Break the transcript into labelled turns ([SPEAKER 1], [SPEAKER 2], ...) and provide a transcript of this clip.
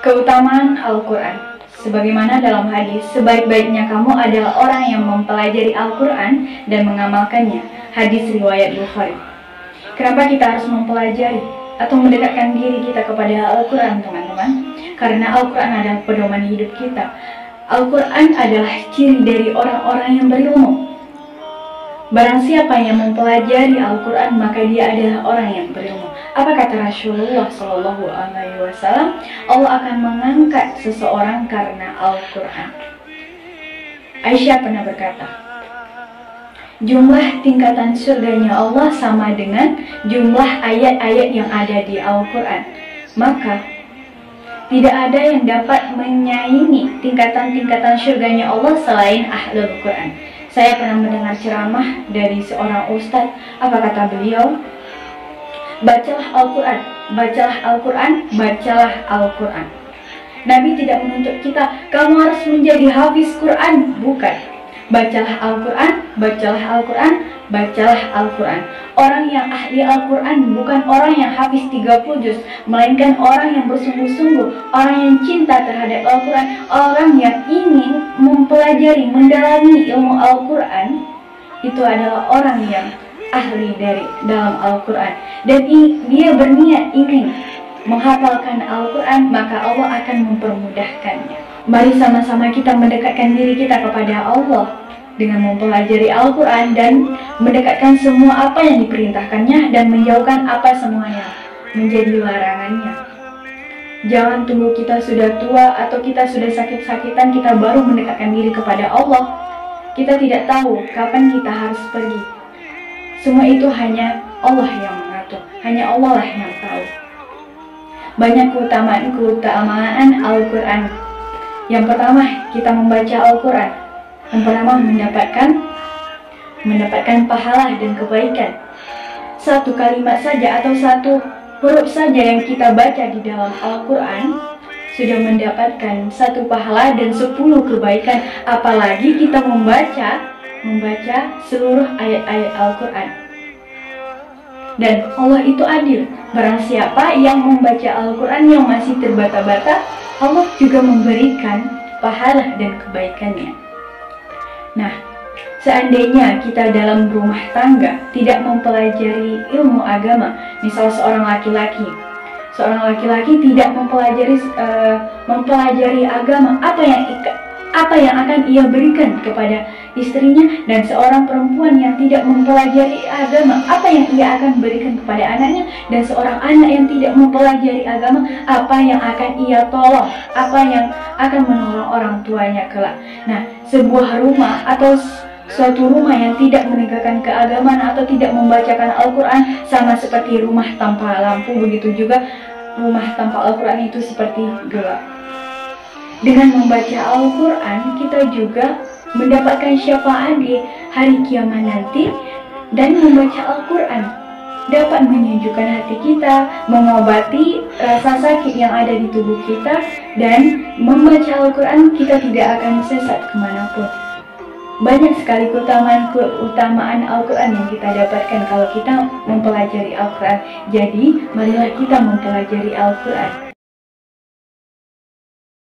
[SPEAKER 1] Keutamaan Al-Quran. Sebagaimana dalam hadis, sebaik-baiknya kamu adalah orang yang mempelajari Al-Quran dan mengamalkannya. Hadis riwayat Bukhari. Kenapa kita harus mempelajari atau mendekatkan diri kita kepada Al-Quran, teman-teman? Karena Al-Quran adalah pedoman hidup kita. Al-Quran adalah ciri dari orang-orang yang berilmu. Barang siapa yang mempelajari Al-Quran, maka dia adalah orang yang berilmu. Apa kata Rasulullah SAW? Allah akan mengangkat seseorang karena Al-Quran. Aisyah pernah berkata, jumlah tingkatan surganya Allah sama dengan jumlah ayat-ayat yang ada di Al-Quran. Maka tidak ada yang dapat menyaingi tingkatan-tingkatan surganya Allah selain Ahlul Quran. Saya pernah mendengar ceramah dari seorang ustadz. Apa kata beliau? Bacalah Al-Quran, bacalah Al-Quran, bacalah Al-Quran. Nabi tidak menuntut kita, kamu harus menjadi hafiz Quran. Bukan. Bacalah Al-Quran, bacalah Al-Quran, bacalah Al-Quran. Orang yang ahli Al-Quran bukan orang yang hafiz 30 juz, melainkan orang yang bersungguh-sungguh, orang yang cinta terhadap Al-Quran, orang yang ingin mempelajari, mendalami ilmu Al-Quran. Itu adalah orang yang ahli dari dalam Al-Quran, dan dia berniat ingin menghafalkan Al-Quran, maka Allah akan mempermudahkannya. Mari sama-sama kita mendekatkan diri kita kepada Allah dengan mempelajari Al-Quran dan mendekatkan semua apa yang diperintahkannya dan menjauhkan apa semua yang menjadi larangannya. Jangan tunggu kita sudah tua atau kita sudah sakit-sakitan kita baru mendekatkan diri kepada Allah. Kita tidak tahu kapan kita harus pergi. Semua itu hanya Allah yang mengatur, hanya Allah lah yang tahu. Banyak keutamaan Al-Quran. Yang pertama, kita membaca Al-Quran. Yang pertama, mendapatkan pahala dan kebaikan. Satu kalimat saja atau satu huruf saja yang kita baca di dalam Al-Quran sudah mendapatkan satu pahala dan 10 kebaikan. Apalagi kita membaca seluruh ayat-ayat Al-Quran. Dan Allah itu adil. Barang siapa yang membaca Al-Quran yang masih terbata-bata, Allah juga memberikan pahala dan kebaikannya. Nah, seandainya kita dalam rumah tangga tidak mempelajari ilmu agama, misal seorang laki-laki tidak mempelajari agama, apa yang akan ia berikan kepada istrinya, dan seorang perempuan yang tidak mempelajari agama, apa yang ia akan berikan kepada anaknya, dan seorang anak yang tidak mempelajari agama, apa yang akan ia tolong, apa yang akan menolong orang tuanya kelak. Nah, sebuah rumah atau suatu rumah yang tidak menegakkan keagamaan atau tidak membacakan Al-Quran sama seperti rumah tanpa lampu. Begitu juga rumah tanpa Al-Quran itu seperti gelap. Dengan membaca Al-Quran, kita juga mendapatkan syafaat di hari kiamat nanti. Dan membaca Al-Quran dapat menyejukkan hati kita, mengobati rasa sakit yang ada di tubuh kita. Dan membaca Al-Quran, kita tidak akan sesat kemanapun. Banyak sekali keutamaan Al-Quran yang kita dapatkan kalau kita mempelajari Al-Quran. Jadi, marilah kita mempelajari Al-Quran.